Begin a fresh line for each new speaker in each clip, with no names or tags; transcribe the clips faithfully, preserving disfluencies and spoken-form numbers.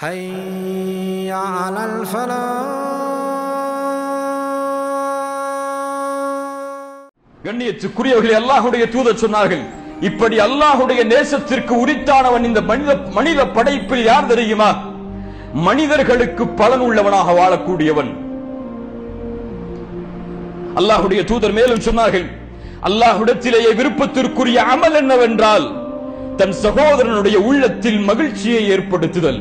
حي على الفلاح.
கண்ணியத்துக்குரியவர்களே, அல்லாஹ்வுடைய தூதர் சொன்னார்கள், இப்படி அல்லாஹ்வுடைய நேசத்திற்கு உரித்தானவன் இந்த மனித மனித படைப்பில் யார் தெரியுமா? மனிதர்களுக்கு பலன் உள்ளவனாக வாழக்கூடியவன். அல்லாஹ்வுடைய தூதர் மேலும் சொன்னார்கள், அல்லாஹ்விடத்திலேயே விருப்பத்திற்குரிய அமல் என்னவென்றால் தன் சகோதரனுடைய உள்ளத்தில் மகிழ்ச்சியை ஏற்படுத்துதல்.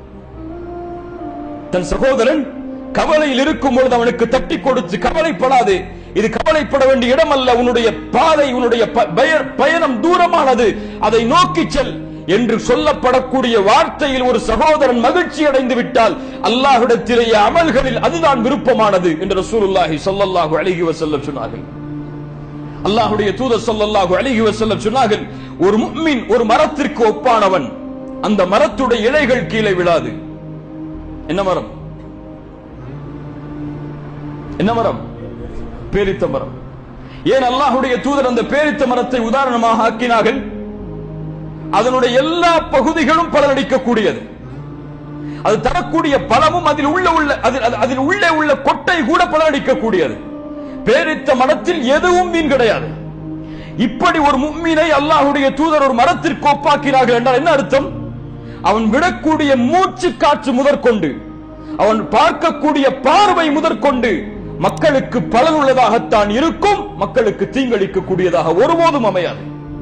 தன் சகோதரன் கவலையில் இருக்கும் பொழுது அவனுக்கு தட்டி கொடுத்து, கவலைப்படாது, இது கவலைப்பட வேண்டிய இடம் அல்ல, உன்னுடைய பாதை, உன்னுடைய பயணம் தூரமானது, அதை நோக்கி செல் என்று சொல்லப்படக்கூடிய வார்த்தையில் ஒரு சகோதரன் மகிழ்ச்சி அடைந்து விட்டால் அல்லாஹ்விடத்திலேயே அமல்களில் அதுதான் விருப்பமானது என்று ரசூலுல்லாஹி ஸல்லல்லாஹு அலைஹி வஸல்லம் சொன்னார்கள். அல்லாஹ்வுடைய தூதர் ஸல்லல்லாஹு அலைஹி வஸல்லம் சொன்னார்கள், ஒரு முஃமின் ஒரு மரத்திற்கு ஒப்பானவன், அந்த மரத்துடைய இலைகள் கீழே விழாது. என்ன மரம்? என்ன மரம்? பேரித்த மரம். ஏன் அல்லாஹ்வுடைய தூதர் அந்த பேரித்த மரத்தை உதாரணமாக ஆக்கினார்கள்? அதனுடைய எல்லா பகுதிகளும் பலனளிக்கக்கூடியது, அது தரக்கூடிய பலமும் அதில் உள்ள உள்ள அதில் உள்ளே உள்ள கொட்டை கூட பலனளிக்கக்கூடியது. பேரித்த மரத்தில் எதுவும் மீன் கிடையாது. இப்படி ஒரு முஃமினை அல்லாஹ்வுடைய தூதர் ஒரு மரத்திற்கு ஒப்பாக்கினார்கள் என்றால் என்ன அர்த்தம்? அவன் விடக்கூடிய மூச்சு காற்று முதற்கொண்டு, அவன் பார்க்கக்கூடிய பார்வை முதற்கொண்டு மக்களுக்கு பலன் உள்ளதாகத்தான் இருக்கும், மக்களுக்கு தீங்களிக்க கூடியதாக ஒருபோதும் அமையாது.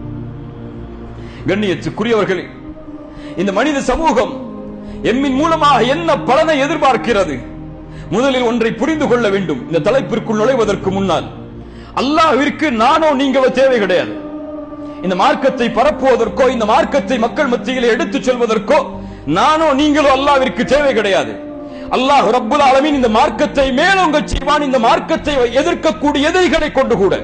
கண்ணியத்துக்குரியவர்களே, இந்த மனித சமூகம் எம்மின் மூலமாக என்ன பலனை எதிர்பார்க்கிறது? முதலில் ஒன்றை புரிந்து கொள்ள வேண்டும். இந்த தலைப்பிற்குள் நுழைவதற்கு முன்னால், அல்லாஹ்விற்கு நானோ நீங்களோ தேவை கிடையாது. இந்த மார்க்கத்தை பரப்புவதற்கோ, இந்த மார்க்கத்தை மக்கள் மத்தியிலே எடுத்துச் செல்வதற்கோ நானோ நீங்களோ அல்லாஹ்விற்கு தேவை கிடையாது. அல்லாஹ் ரப்புல் ஆலமீன் இந்த மார்க்கத்தை மேலோங்க செய்வான், இந்த மார்க்கத்தை எதிர்க்கக்கூடிய எதிரிகளை கொண்டு கூட.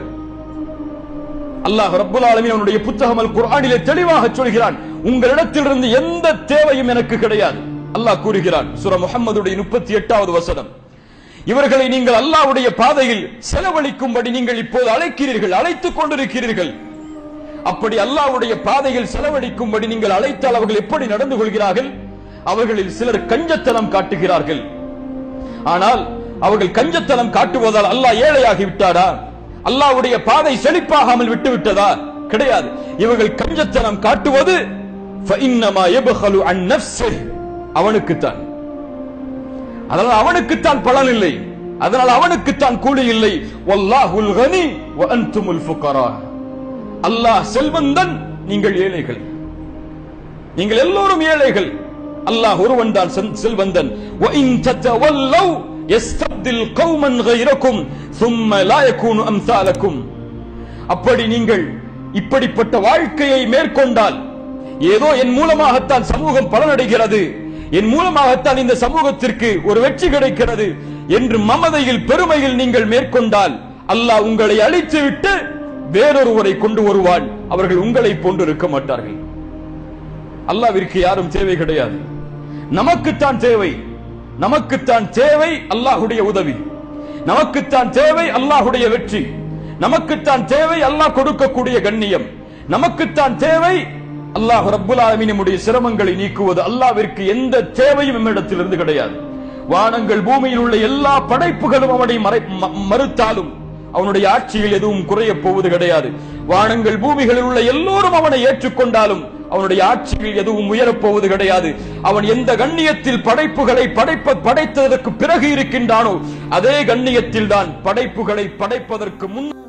அல்லாஹ் ரப்புல் ஆலமீன் அவனுடைய புத்தகம் அல் குர்ஆனிலே தெளிவாக சொல்கிறான், உங்களிடத்திலிருந்து எந்த தேவையும் எனக்கு கிடையாது. அல்லாஹ் கூறுகிறான், சூரா முஹம்மதுடைய முப்பத்தி எட்டாவது வசனம், இவர்களை நீங்கள் அல்லாஹ்வுடைய பாதையில் செலவழிக்கும்படி நீங்கள் இப்போது அழைக்கிறீர்கள், அழைத்துக் கொண்டிருக்கிறீர்கள். அப்படி அல்லாஹ்வுடைய பாதையில் செலவழிக்கும்படி நீங்கள் அழைத்தால் அவர்கள் எப்படி நடந்து கொள்கிறார்கள்? அவர்களில் சிலர் கஞ்சத்தனம் காட்டுகிறார்கள். ஆனால் அவர்கள் கஞ்சத்தனம் காட்டுவதால் அல்லாஹ் ஏழையாகி விட்டாரா? அல்லாஹ்வுடைய பாதை செழிப்பாகாமல் விட்டு விட்டதா? கிடையாது. இவர்கள் கஞ்சத்தனம் காட்டுவது ஃபஇன்னமா யப்கலு அன் நஃப்ஸிஹி, அவனுக்குத்தான். அதனால் அவனுக்குத்தான் பலன் இல்லை, அதனால் அவனுக்குத்தான் கூலி இல்லை. வல்லாஹுல் கனி வ அன்துமுல் ஃபுகரா, அல்லாஹ் செல்வந்தன், நீங்கள் ஏழைகள். நீங்கள் எல்லோரும் ஏழைகள், அல்லாஹ் ஒருவன் தான் செல்வந்தன். வ இன் ததவல்லௌ யஸ்தப்தில் கௌமன் கைரகும் ثم لا يكونوا امثالكم, அப்படி நீங்கள் இப்படிப்பட்ட வாழ்க்கையை மேற்கொண்டால், ஏதோ என் மூலமாகத்தான் சமூகம் பலனடைகிறது, என் மூலமாகத்தான் இந்த சமூகத்திற்கு ஒரு வெற்றி கிடைக்கிறது என்று மமதையில் பெருமையில் நீங்கள் மேற்கொண்டால் அல்லாஹ் உங்களை அழித்துவிட்டு வேறொருவரை கொண்டு வருவான். அவர்கள் உங்களை போன்று இருக்க மாட்டார்கள். அல்லாஹ்விற்கு யாரும் தேவை கிடையாது, நமக்குத்தான் தேவை. நமக்குத்தான் தேவை அல்லாஹ்வுடைய உதவி, நமக்குத்தான் தேவை அல்லாஹ்வுடைய வெற்றி, நமக்குத்தான் தேவை அல்லாஹ் கொடுக்கக்கூடிய கண்ணியம், நமக்குத்தான் தேவை அல்லாஹ் ரப்புல் ஆலமீன் நம்முடைய சிரமங்களை நீக்குவது. அல்லாஹ்விற்கு எந்த தேவையும் நம்மிடத்திலிருந்து கிடையாது. வானங்கள் பூமியில் உள்ள எல்லா படைப்புகளும் அவனை மறுத்தாலும் அவனுடைய ஆட்சியில் எதுவும் குறைய போவது கிடையாது. வானங்கள் பூமிகளில் உள்ள எல்லோரும் அவனை ஏற்றுக்கொண்டாலும் அவனுடைய ஆட்சியில் எதுவும் உயரப்போவது கிடையாது. அவன் எந்த கண்ணியத்தில் படைப்புகளை படைப்ப படைத்ததற்கு பிறகு இருக்கின்றானோ அதே கண்ணியத்தில் தான் படைப்புகளை படைப்பதற்கு முன்